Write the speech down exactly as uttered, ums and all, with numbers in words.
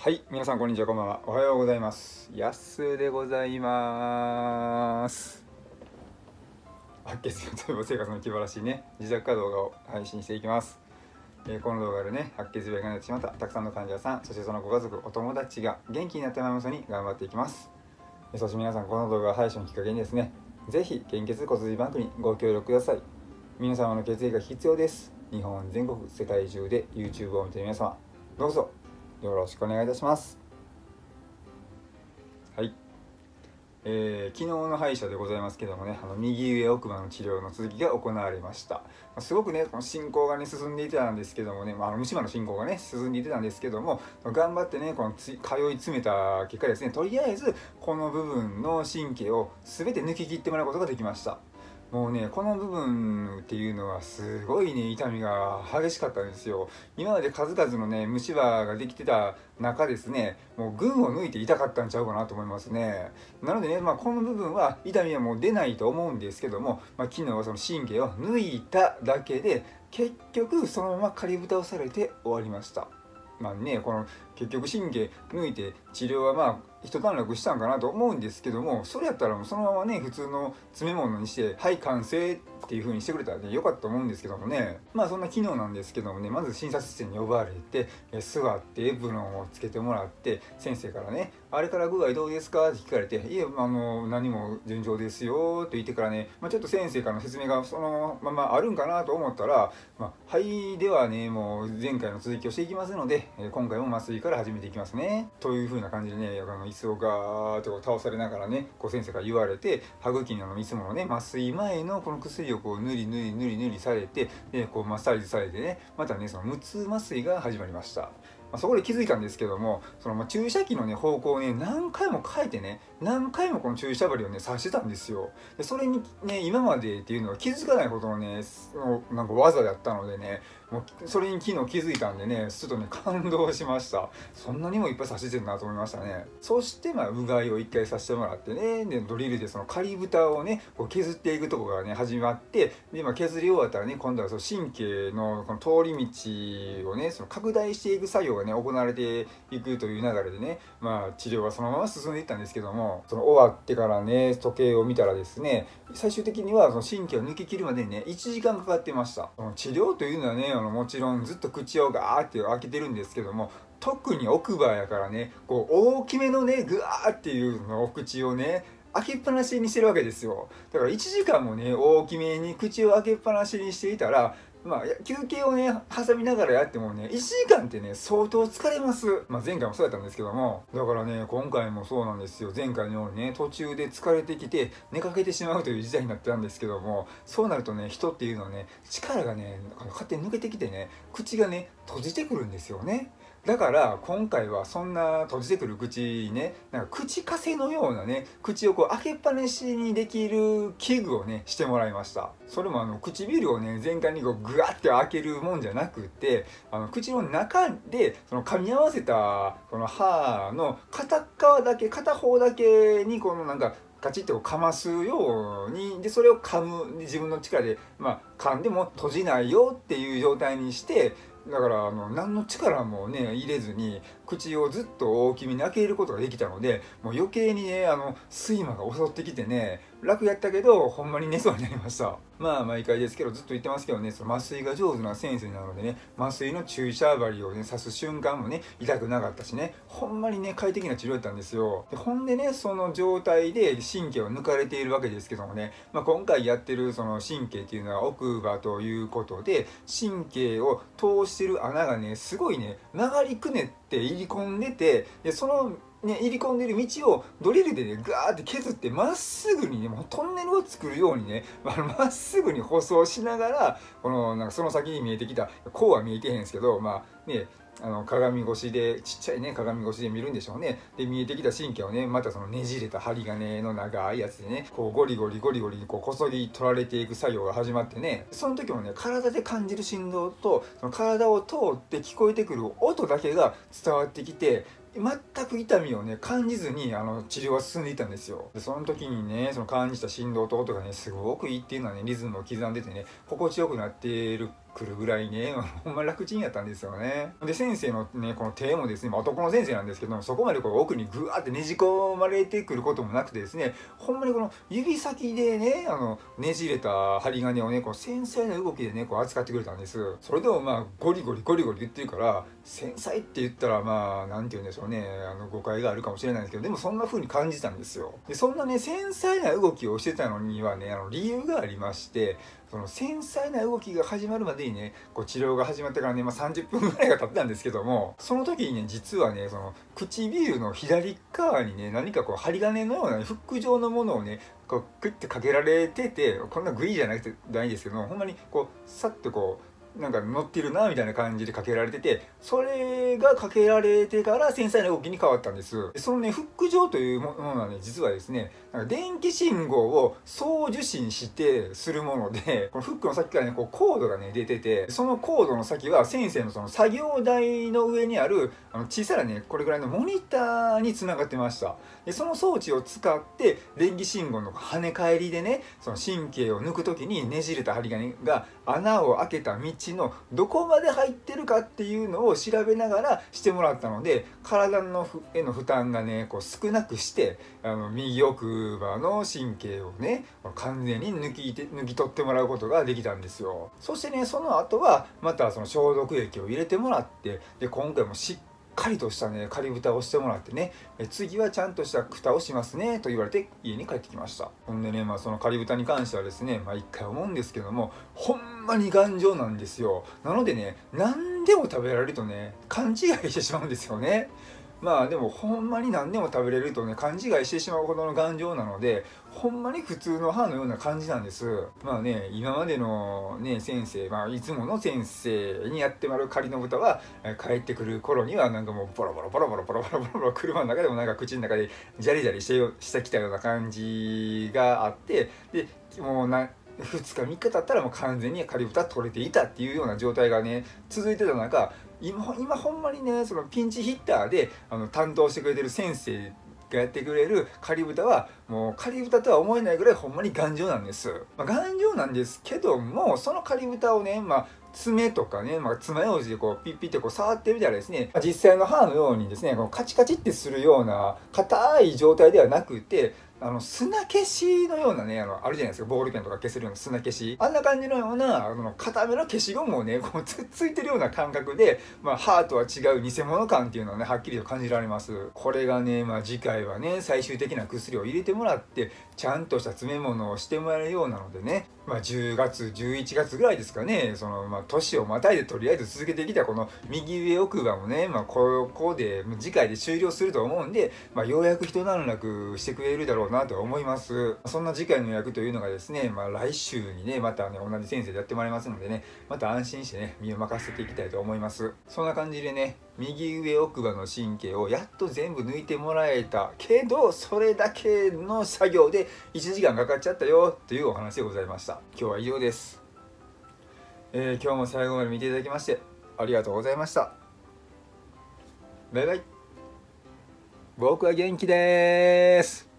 はい、皆さんこんにちは、こんばんは。おはようございます。やすでございます。白血病と予防生活の気晴らしいね、自宅化動画を配信していきます。えー、この動画でね、白血病になってしまったたくさんの患者さん、そしてそのご家族、お友達が元気になってもらいますように頑張っていきます。えー、そして皆さん、この動画配信のきっかけにですね、ぜひ献血骨髄バンクにご協力ください。皆様の血液が必要です。日本全国、世界中で YouTube を見ている皆様、どうぞよろしくお願いいたします。はい、えー、昨日の歯医者でございますけどもね、あの右上奥歯の治療の続きが行われました。すごくね、この進行がね進んでいてたんですけどもね、まあ、あの虫歯の進行がね進んでいてたんですけども、頑張ってねこのつ通い詰めた結果ですね、とりあえずこの部分の神経を全て抜き切ってもらうことができました。もうね、この部分っていうのはすごいね、痛みが激しかったんですよ。今まで数々のね、虫歯ができてた中ですね、もう群を抜いて痛かったんちゃうかなと思いますね。なのでね、まあ、この部分は痛みはもう出ないと思うんですけども、まあ、昨日はその神経を抜いただけで、結局そのまま仮蓋をされて終わりました。まあね、この結局神経抜いて治療はまあ一段落したんかなと思うんですけども、それやったらもうそのままね普通の詰め物にしてはい完成っていう風にしてくれたらねよかったと思うんですけどもね、まあそんな機能なんですけどもね、まず診察室に呼ばれて座ってエプロンをつけてもらって、先生からね「あれから具合どうですか?」って聞かれて「いえ、あの何も順調ですよ」と言ってからね、まあ、ちょっと先生からの説明がそのままあるんかなと思ったら「まあ、はいではねもう前回の続きをしていきますので今回も麻酔から始めていきますね」という風な感じでね、あの椅子をガーッと倒されながらね、こう先生から言われて、歯茎のいつものね麻酔前のこの薬をこう塗り塗り塗り塗りされて、でこうマッサージされてね、またねその無痛麻酔が始まりました。まあ、そこで気づいたんですけども、そのまあ注射器のね方向をね何回も変えてね、何回もこの注射針をね刺してたんですよ。でそれにね今までっていうのは気づかないほどのねなんか技だったのでね、もうそれに昨日気づいたんでね、ちょっとね感動しました。そんなにもいっぱい刺してるなと思いましたね。そしてまあうがいを一回させてもらってね、でドリルでその仮蓋をねこう削っていくところがね始まって、でまあ削り終わったらね、今度はその神経のこの通り道をねその拡大していく作業がね行われていくという流れでね、まあ治療はそのまま進んでいったんですけども、その終わってからね時計を見たらですね、最終的にはその神経を抜き切るまでにねいちじかんかかってました。その治療というのはね、あのもちろんずっと口をガーって開けてるんですけども、特に奥歯やからね、こう大きめのねグワーっていうのお口をね開けっぱなしにしてるわけですよ。だからいちじかんもね大きめに口を開けっぱなしにしていたら、まあ、休憩をね挟みながらやってもねいちじかんってね相当疲れます。まあ、前回もそうやったんですけども、だからね今回もそうなんですよ。前回のようにね途中で疲れてきて寝かけてしまうという事態になってたんですけども、そうなるとね人っていうのはね力がね勝手に抜けてきてね、口がね閉じてくるんですよね。だから今回はそんな閉じてくる口にね、なんか口かせのようなね口をこう開けっぱなしにできる器具をねしてもらいました。それもあの唇をね全開にこうグワッて開けるもんじゃなくて、あの口の中でその噛み合わせたこの歯の片側だけ片方だけにこのなんかガチッとかますように、でそれを噛む自分の力で、まあ、噛んでも閉じないよっていう状態にして、だからあの何の力もね入れずに口をずっと大きめに開けることができたので、もう余計にねあの睡魔が襲ってきてね、楽やったけどほんまに寝そうになりました。まあ毎回ですけどずっと言ってますけどね、その麻酔が上手な先生なのでね、麻酔の注射針をね刺す瞬間もね痛くなかったしね、ほんまにね快適な治療やったんですよ。でほんでねその状態で神経を抜かれているわけですけどもね、まあ、今回やってるその神経っていうのは奥歯ということで、神経を通してる穴がねすごいね曲がりくねって入り込んでて、でそのね、入り込んでる道をドリルでねガーって削ってまっすぐにねもうトンネルを作るようにねまっすぐに舗装しながら、このなんかその先に見えてきたこうは見えてへんすけど、まあねあの鏡越しでちっちゃいね鏡越しで見るんでしょうね。で見えてきた神経をねまたそのねじれた針金の長いやつでねこうゴリゴリゴリゴリにこうこそぎ取られていく作業が始まってね、その時もね体で感じる振動とその体を通って聞こえてくる音だけが伝わってきて、全く痛みをね感じずにあの治療は進んでいったんですよ。でその時にねその感じた振動と音がねすごくいいっていうのはねリズムを刻んでてね心地よくなっているくるぐらいねほんま楽ちんやったんですよね。で先生のねこの手もですね、まあ、男の先生なんですけども、そこまでこう奥にぐわーってねじ込まれてくることもなくてですね、ほんまにこの指先でねあのねじれた針金をねこう繊細な動きでねこう扱ってくれたんです。それでもまあゴリゴリゴリゴリ言ってるから、繊細って言ったらまあなんて言うんでしょうね、あの誤解があるかもしれないんですけど、でもそんな風に感じたんですよ。でそんなね繊細な動きをしてたのにはねあの理由がありまして、その繊細な動きが始まるまでにねこう治療が始まってからね、まあ、さんじゅっぷんぐらいが経ったんですけども、その時にね実はねその唇の左側にね何かこう針金のような、ね、フック状のものをねこうクッてかけられてて、こんなグイじゃなくてないんですけど、ほんまにこうさっとこうなんか乗ってるなみたいな感じでかけられてて、それがかけられてから繊細な動きに変わったんです。そのねフック状というものはね実はですね、なんか電気信号を送受信してするもので、このフックの先からねこうコードがね出てて、そのコードの先は先生のその作業台の上にあるあの小さなねこれぐらいのモニターにつながってました。でその装置を使って電気信号の跳ね返りでねその神経を抜く時にねじれた針金が穴を開けた道のどこまで入ってるかっていうのを調べながらしてもらったので、体のへの負担がねこう少なくして、あの右奥歯の神経をね完全に抜き抜き取ってもらうことができたんですよ。そしてねその後はまたその消毒液を入れてもらって、で今回もしっかりとしたね仮蓋をしてもらってね、え次はちゃんとした蓋をしますねと言われて家に帰ってきました。ほんでね、まあ、その仮蓋に関してはですね毎回思うんですけども、ほんまに頑丈なんですよ。なのでね何でも食べられるとね勘違いしてしまうんですよね。まあでもほんまに何でも食べれるとね勘違いしてしまうほどの頑丈なので、ほんまに普通の歯のような感じなんです。まあね今までのね先生、まあ、いつもの先生にやってもらう仮の豚は帰ってくる頃にはなんかもうボロボロボロボロボロボロボロボロ車の中でもなんか口の中でジャリジャリしてしてきたような感じがあって、でもうなふつかみっか経ったらもう完全に仮豚取れていたっていうような状態がね続いてた中、今, 今ほんまにねそのピンチヒッターであの担当してくれてる先生がやってくれる仮豚はもう仮豚とは思えないぐらいほんまに頑丈なんです、まあ、頑丈なんですけども、その仮豚をね、まあ、爪とかね、まあ、爪楊枝でこうピッピッてこう触ってみたらですね、実際の歯のようにですねこのカチカチってするような硬い状態ではなくて、あの砂消しのようなねあのあるじゃないですか、ボールペンとか消せるような砂消し、あんな感じのようなあの固めの消しゴムをねこうつっついてるような感覚で、まあ、歯とは違う偽物感っていうのをねはっきりと感じられます。これがね、まあ、次回はね最終的な薬を入れてもらってちゃんとした詰め物をしてもらえるようなのでね、まあ、じゅうがつじゅういちがつぐらいですかね、そのまあ年をまたいでとりあえず続けてきたこの右上奥歯もね、まあ、ここで次回で終了すると思うんで、まあ、ようやく一段落してくれるだろうなと思います。そんな次回の予約というのがですね、まあ、来週にねまたね同じ先生でやってもらいますのでね、また安心してね身を任せていきたいと思います。そんな感じでね右上奥歯の神経をやっと全部抜いてもらえたけど、それだけの作業でいちじかんかかっちゃったよというお話でございました。今日は以上です、えー、今日も最後まで見ていただきましてありがとうございました。バイバイ。僕は元気です。